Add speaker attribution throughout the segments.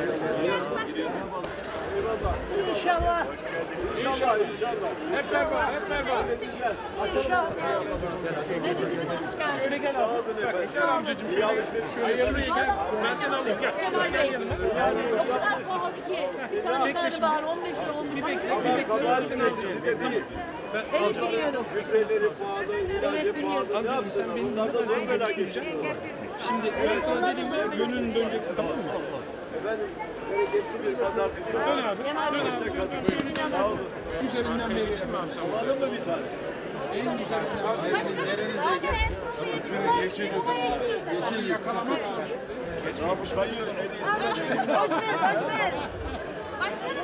Speaker 1: İnşallah.
Speaker 2: İnşallah, inşallah.
Speaker 3: Hep beraber, hep beraber.
Speaker 1: İnşallah. Şöyle gel abi.
Speaker 3: Gel amcacığım şöyle. Hayırlı işler. Ben seni alayım. Gel. Gel yanıma.
Speaker 1: O kadar pahalı ki. Bir tane var 15 lira 10 lira.
Speaker 2: Kabahatin neticesi de değil.
Speaker 1: Evet biliyorum.
Speaker 2: Gübreleri pahalı, ilacı pahalı. Ne
Speaker 3: Amcacığım sen benim
Speaker 2: Bunlardan zor bela geçecek.
Speaker 3: Şimdi ben sana dediğimde gönlün döneceksin, tamam mı?
Speaker 2: Efendim, bereketli bir pazartesi.
Speaker 3: Dön abi. Dön abi. Güzelinden beri yaşam abi sen.
Speaker 2: Aladın mı bir tane?
Speaker 3: En güzelinden. Yeşil yakalama.
Speaker 2: Ne yapmış kayıyor? En iyisi.
Speaker 4: Boş ver. Başkanım,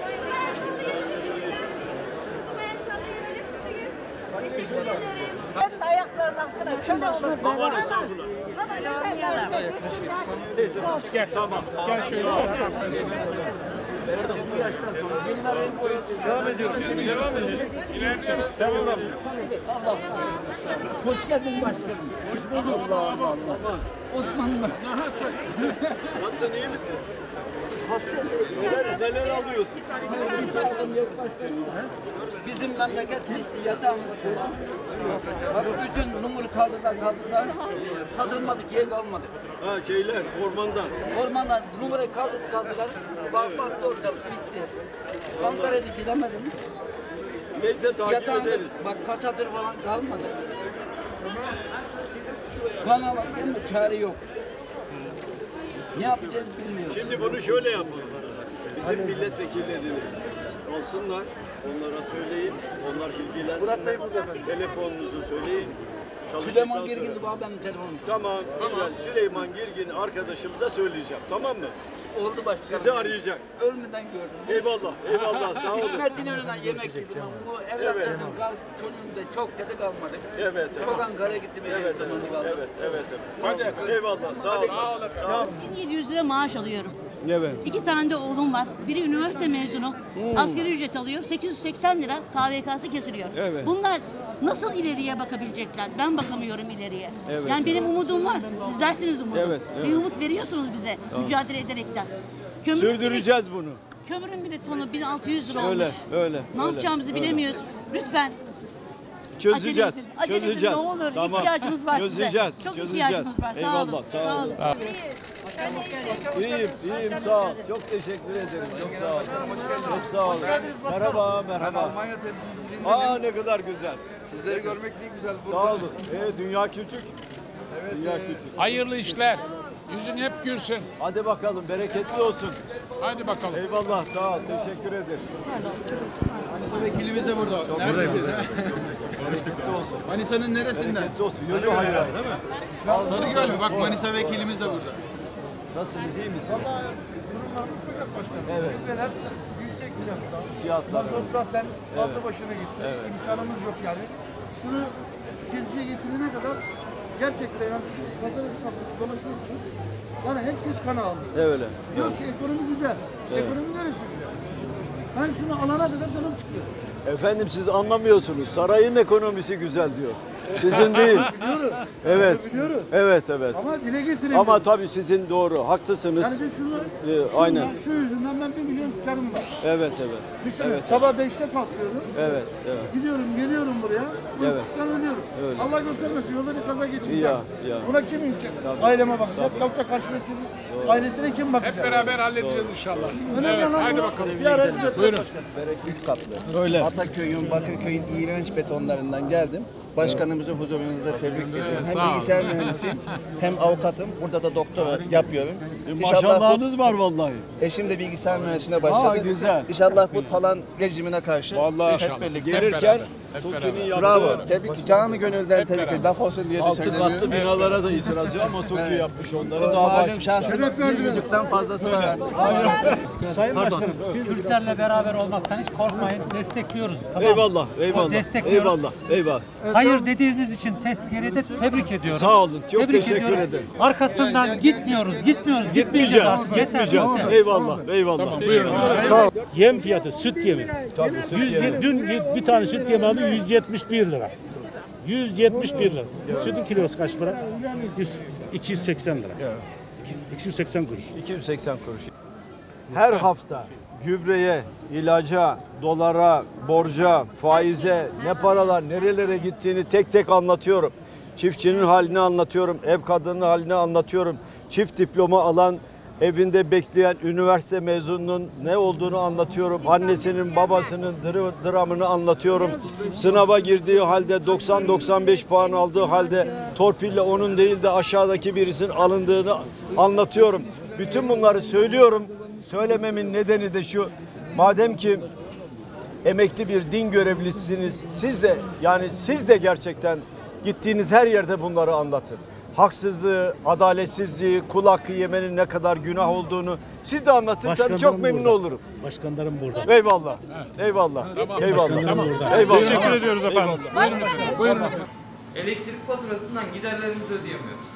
Speaker 1: Hep de ayaklarının altına köle olur.
Speaker 2: Aman estağfurullah.
Speaker 3: Gel. Tamam. Gel şöyle.
Speaker 2: Devam ediyoruz.
Speaker 3: Devam edelim. İlerleyelim. Sen olalım.
Speaker 5: Hoş geldin başkanım. Hoş bulduk. Allah Allah. Osmanlı.
Speaker 2: Nasılsın, iyi misin? Neler alıyorsun?
Speaker 5: Bizim memleket bitti yatağım. Bak bütün numur kaldı da satılmadık yer kalmadı.
Speaker 2: Ha şeyler, ormandan.
Speaker 5: Ormandan numarayı kaldılar. Bak orada bitti. Ankara'ya gidemedim.
Speaker 2: Neyse takip
Speaker 5: Yatağımda
Speaker 2: ederiz.
Speaker 5: bak kasadır falan kalmadı. Kan almadık hem de çare yok. Ne yapacağız bilmiyoruz.
Speaker 2: Şimdi bunu şöyle yapalım. Bizim milletvekillerini alsınlar, onlara söyleyin, onlar bilgilensinler. Telefonunuzu söyleyin.
Speaker 5: Süleyman
Speaker 2: Çalıştıktan
Speaker 5: Girgin'di
Speaker 2: sonra-
Speaker 5: bu benim telefonum.
Speaker 2: Tamam, güzel. Süleyman Girgin arkadaşımıza söyleyeceğim, tamam mı?
Speaker 5: Oldu başkanım.
Speaker 2: Sizi arayacak.
Speaker 5: Ölmeden gördüm.
Speaker 2: Eyvallah, eyvallah, sağ olun.
Speaker 5: İsmet'in önünden yemek yedim. Bu evlat
Speaker 2: Evet.
Speaker 5: çocuğum çocuğum da çok dedi kalmadı.
Speaker 2: Evet,
Speaker 5: Çok Ankara'ya gittim.
Speaker 2: evet, evet. Hadi, eyvallah, sağ olun. Sağ olun.
Speaker 4: 1700 lira maaş alıyorum.
Speaker 2: Evet.
Speaker 4: 2 tane de oğlum var. Biri üniversite mezunu. Asgari ücret alıyor. 880 lira KVK'sı kesiliyor.
Speaker 2: Evet.
Speaker 4: Bunlar nasıl ileriye bakabilecekler? Ben bakamıyorum ileriye.
Speaker 2: Evet.
Speaker 4: Yani benim umudum var. Siz dersiniz umudum.
Speaker 2: Evet, evet.
Speaker 4: Bir umut veriyorsunuz bize mücadele ederekten. Kömürün
Speaker 2: Sürdüreceğiz bunu.
Speaker 4: Kömürün bile tonu 1600 lira olmuş.
Speaker 2: Öyle.
Speaker 4: Ne yapacağımızı bilemiyoruz. Lütfen.
Speaker 2: Çözeceğiz.
Speaker 4: Acele edin,
Speaker 2: Çözeceğiz.
Speaker 4: ne olur.
Speaker 2: Tamam.
Speaker 4: İhtiyacımız var
Speaker 2: Çözeceğiz.
Speaker 4: size. Çok
Speaker 2: Çözeceğiz.
Speaker 4: ihtiyacımız var. Sağ
Speaker 2: Eyvallah,
Speaker 4: olun.
Speaker 2: sağ olun. İyiyim, sağ ol. Çok teşekkür ederim. Çok sağ ol. Çok sağ ol. Merhaba.
Speaker 6: Almanya temsilciliğinde
Speaker 2: Aa ne kadar güzel.
Speaker 6: sizleri görmek ne güzel burada.
Speaker 2: Sağ olun. Dünya kültür.
Speaker 6: Evet,
Speaker 2: Dünya kültür.
Speaker 3: Hayırlı işler. Yüzün hep gülsün.
Speaker 2: Hadi bakalım, bereketli olsun.
Speaker 3: Hadi bakalım.
Speaker 2: Eyvallah, sağ ol. Teşekkür ederim.
Speaker 7: Vekilimiz de burada. Neredesin?
Speaker 2: Bereketli olsun.
Speaker 7: Manisa'nın neresinden?
Speaker 2: Bereketli olsun. Yolu hayran.
Speaker 7: Sarıgöl mü? Bak Manisa vekilimiz de burada.
Speaker 2: Nasılsınız, iyi misiniz?
Speaker 8: Durumlarımız sakat başkanım.
Speaker 2: Evet.
Speaker 8: Gübreler yüksek fiyatta.
Speaker 2: Fiyatlar.
Speaker 8: Mazot zaten aldı başına gitti. İmkanımız yok yani. Şunu tüketiciye getirene kadar gerçekten yani şu pazarı sapıp dolaşıyorsunuz. Yani herkes kan aldı.
Speaker 2: Öyle.
Speaker 8: Diyor ki ekonomi güzel. Ekonomi neresi güzel? Ben şunu alana kadar canım çıkıyor.
Speaker 2: Efendim siz anlamıyorsunuz. Sarayın ekonomisi güzel diyor. Sizin değil.
Speaker 8: Biliyoruz.
Speaker 2: Evet.
Speaker 8: Biliyoruz.
Speaker 2: Evet.
Speaker 8: Ama dile getiremiyoruz.
Speaker 2: Ama tabii sizin doğru. Haklısınız.
Speaker 8: yani biz şunu,
Speaker 2: aynen.
Speaker 8: şu yüzünden ben 1 milyon karım var.
Speaker 2: Evet.
Speaker 8: Düşünün sabah 5'te kalkıyorum.
Speaker 2: Evet.
Speaker 8: Gidiyorum, geliyorum buraya.
Speaker 2: Evet.
Speaker 8: Uykusuzdan ölüyorum.
Speaker 2: Öyle.
Speaker 8: Allah göstermesin yolda bir kaza geçirsem.
Speaker 2: Ya.
Speaker 8: Buna kim imkan? Aileme bakacak. Yoksa karşıdaki ailesine kim bakacak?
Speaker 3: Hep beraber halledeceğiz inşallah.
Speaker 8: Önemli
Speaker 3: Evet,
Speaker 8: olan
Speaker 3: hadi
Speaker 8: bu.
Speaker 3: bakalım.
Speaker 8: Bir ara size
Speaker 3: Buyurun.
Speaker 5: 3 katlı.
Speaker 2: Öyle.
Speaker 5: Ataköy'ün, Bakırköy'ün iğrenç betonlarından geldim. Başkanımızı huzurunuzda tebrik ediyorum. Hem
Speaker 3: sağ ol.
Speaker 5: bilgisayar mühendisiyim hem avukatım. Burada da doktora yapıyorum.
Speaker 2: Maşallahınız var vallahi.
Speaker 5: Eşim de bilgisayar mühendisliğine başladı.
Speaker 2: Aa, güzel.
Speaker 5: İnşallah bu talan rejimine karşı
Speaker 2: Vallahi
Speaker 5: hep birlikte.
Speaker 2: gelirken
Speaker 3: Hep
Speaker 2: TOKİ'nin
Speaker 5: Bravo.
Speaker 2: yaptığı
Speaker 5: Tebrik, canı gönülden tebrik
Speaker 3: beraber.
Speaker 5: ederim. Laf olsun diye de
Speaker 2: altı
Speaker 5: söylemiyorum.
Speaker 2: katlı binalara da itiraz yok ama TOKİ yapmış onları daha
Speaker 5: Malum
Speaker 2: başmışlar.
Speaker 5: şahsım bir buçuktan fazlasını verdi.
Speaker 9: Sayın Başkanım, siz Kürtlerle beraber olmaktan hiç korkmayın, destekliyoruz. Tamam.
Speaker 2: Eyvallah,
Speaker 9: O destekliyoruz.
Speaker 2: eyvallah.
Speaker 9: Hayır dediğiniz için tezkerede tebrik ediyorum.
Speaker 2: Sağ olun, çok
Speaker 9: Tebrik
Speaker 2: teşekkür
Speaker 9: ediyorum.
Speaker 2: ederim.
Speaker 9: Arkasından gitmiyoruz.
Speaker 2: Gitmeyeceğiz,
Speaker 9: Yeter,
Speaker 2: gitmeyeceğiz.
Speaker 9: yeter.
Speaker 2: Eyvallah.
Speaker 10: Yem fiyatı, süt yemi.
Speaker 2: Tabii,
Speaker 10: Dün bir tane süt yemi aldı 171 lira. 171 lira. Sütün kilosu kaç para? 280 lira. 280 kuruş.
Speaker 2: 280 kuruş. her hafta gübreye, ilaca, dolara, borca, faize, ne paralar nerelere gittiğini tek tek anlatıyorum. Çiftçinin halini anlatıyorum, ev kadının halini anlatıyorum. Çift diploma alan, evinde bekleyen üniversite mezununun ne olduğunu anlatıyorum. Annesinin, babasının dramını anlatıyorum. Sınava girdiği halde 90-95 puan aldığı halde torpille onun değil de aşağıdaki birisinin alındığını anlatıyorum. Bütün bunları söylüyorum. Söylememin nedeni de şu. Madem ki emekli bir din görevlisiniz, siz de gerçekten gittiğiniz her yerde bunları anlatın. Haksızlığı, adaletsizliği, kul hakkı yemenin ne kadar günah olduğunu siz de anlatırsanız çok memnun olurum.
Speaker 10: Başkanlarım burada.
Speaker 2: Eyvallah. Eyvallah. Eyvallah. Eyvallah.
Speaker 3: Teşekkür ediyoruz efendim.
Speaker 1: Buyurun.
Speaker 11: Elektrik faturasından giderlerimizi ödeyemiyoruz.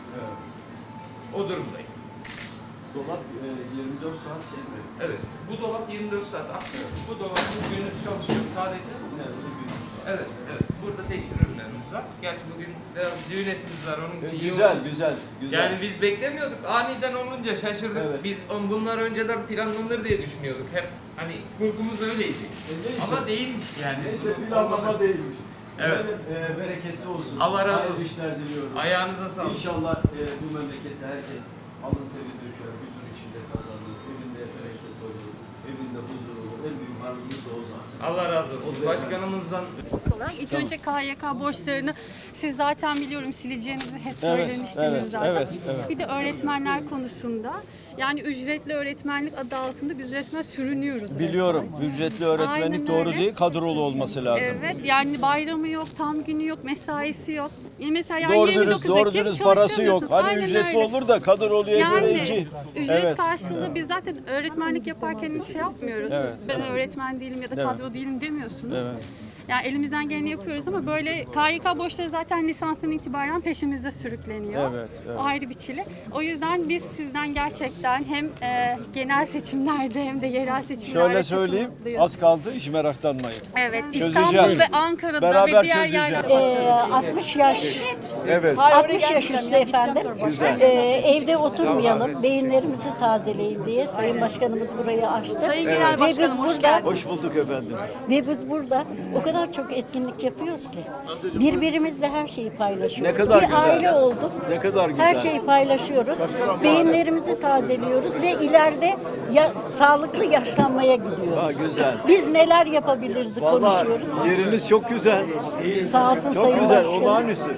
Speaker 11: O durumdayız.
Speaker 2: Dolap 24 saat şey mi?
Speaker 11: Evet. Bu dolap 24 saat akmıyor. Bu dolabın gündüz çalışıyor sadece. Evet, evet. Burada tekstil ürünlerimiz var. Gerçi bugün biraz düğün etimiz var. Onun için
Speaker 2: Güzel.
Speaker 11: Yani biz beklemiyorduk. Aniden olunca şaşırdık.
Speaker 2: Evet.
Speaker 11: Biz bunlar önceden planlanır diye düşünüyorduk. Hep hani kurgumuz öyleydi. Ama değilmiş yani.
Speaker 2: Neyse planlama değilmiş.
Speaker 11: Evet.
Speaker 2: Bereketli olsun.
Speaker 11: Allah razı
Speaker 2: Hayırlı
Speaker 11: olsun.
Speaker 2: işler diliyorum.
Speaker 11: Ayağınıza sağlık.
Speaker 2: İnşallah bu memlekette herkes alın teri döker, huzur içinde kazanır. Evinde bereket olur, evinde huzur olur. En büyük varlığımız da o zaten.
Speaker 11: Allah razı olsun. Başkanımızdan
Speaker 12: olarak ilk önce KYK borçlarını siz zaten biliyorum sileceğinizi hep söylemiştiniz zaten. Bir de öğretmenler konusunda yani ücretli öğretmenlik adı altında biz resmen sürünüyoruz.
Speaker 2: Biliyorum. Ücretli öğretmenlik
Speaker 12: Aynen
Speaker 2: doğru
Speaker 12: öyle.
Speaker 2: değil, kadrolu olması lazım.
Speaker 12: Evet yani bayramı yok, tam günü yok, mesaisi yok. Mesela yani
Speaker 2: Doğru
Speaker 12: 29
Speaker 2: dürüst
Speaker 12: Ekim
Speaker 2: parası yok.
Speaker 12: çalıştıramıyorsun.
Speaker 2: Hani
Speaker 12: Aynen
Speaker 2: ücretli
Speaker 12: öyle.
Speaker 2: olur da kadroluya göre
Speaker 12: Yani
Speaker 2: iki.
Speaker 12: ücret karşılığı biz zaten öğretmenlik yaparken hiç şey yapmıyoruz.
Speaker 2: Evet,
Speaker 12: Ben öğretmen değilim ya da kadro değilim demiyorsunuz.
Speaker 2: Evet.
Speaker 12: Yani elimizden geleni yapıyoruz ama böyle KYK borçları zaten lisanstan itibaren peşimizde sürükleniyor.
Speaker 2: Evet.
Speaker 12: Ayrı bir çile. O yüzden biz sizden gerçekten hem genel seçimlerde hem de yerel seçimlerde
Speaker 2: Şöyle
Speaker 12: çok
Speaker 2: söyleyeyim,
Speaker 12: umutluyuz.
Speaker 2: az kaldı, işi meraklanmayın.
Speaker 12: Evet,
Speaker 2: Çözeceğiz.
Speaker 12: İstanbul ve Ankara'da
Speaker 2: Beraber
Speaker 12: ve diğer
Speaker 2: çözeceğiz.
Speaker 12: yerlerde.
Speaker 13: 60 yaş,
Speaker 2: Evet.
Speaker 13: 60 yaş üstü efendim.
Speaker 2: Güzel.
Speaker 13: Evde oturmayalım, beyinlerimizi tazeleyin diye Sayın Başkanımız burayı açtı.
Speaker 1: Sayın Genel Başkanım, hoş geldiniz.
Speaker 2: Hoş bulduk efendim.
Speaker 13: Ve biz burada o kadar çok etkinlik yapıyoruz ki birbirimizle her şeyi paylaşıyoruz.
Speaker 2: Ne kadar
Speaker 13: bir
Speaker 2: güzel.
Speaker 13: aile olduk.
Speaker 2: Ne kadar güzel.
Speaker 13: Her şeyi paylaşıyoruz. Beyinlerimizi tazeliyoruz ve ileride sağlıklı yaşlanmaya gidiyoruz.
Speaker 2: Güzel.
Speaker 13: Biz neler yapabiliriz konuşuyoruz.
Speaker 2: Yeriniz çok güzel.
Speaker 13: Sağ olsun
Speaker 2: Çok
Speaker 13: Sayın
Speaker 2: güzel,
Speaker 13: Başkanım.
Speaker 2: olağanüstü.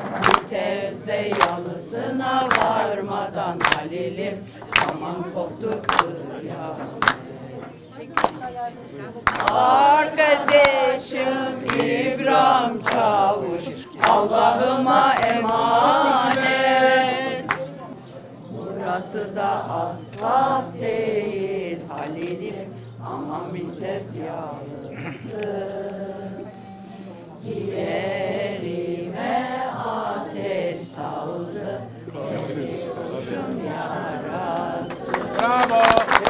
Speaker 5: Tezde yalısına varmadan Halil'im aman koptuktur ya. Arkadaşım İbrahim Çavuş Allah'ıma emanet. Burası da asfalt değil Halil'im aman vites yağlısı. Ciğerime ateş saldı Kurşun yarası.
Speaker 3: Bravo.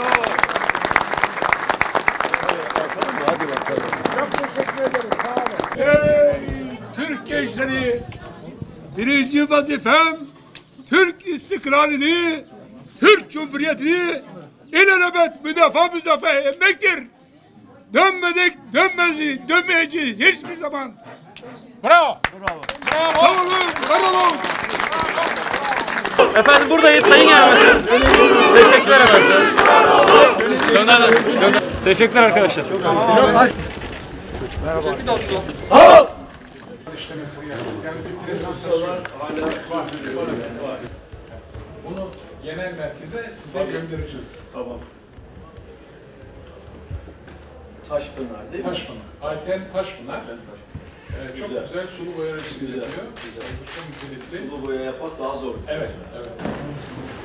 Speaker 2: Hadi bakalım.
Speaker 8: Çok teşekkür ederim. Sağ olun.
Speaker 3: Ey Türk gençleri! Birinci vazifem Türk istiklalini, Türk Cumhuriyeti'ni ilelebet müdafaa etmektir. Dönmedik, dönmeyeceğiz hiçbir zaman. Bravo! Bravo! Sağ olun, var olun!
Speaker 11: Efendim buradayız Sayın Genel Başkanım. Teşekkürler efendim. Teşekkürler arkadaşlar.
Speaker 2: Sağ ol.
Speaker 3: Bunu genel merkeze size göndereceğiz.
Speaker 2: Tamam. Taşpınar değil mi?
Speaker 3: Taşpınar. Ayten Taşpınar. Çok güzel sulu boya resmi yapıyor.
Speaker 2: Sulu boya yapmak daha zor.
Speaker 3: Evet.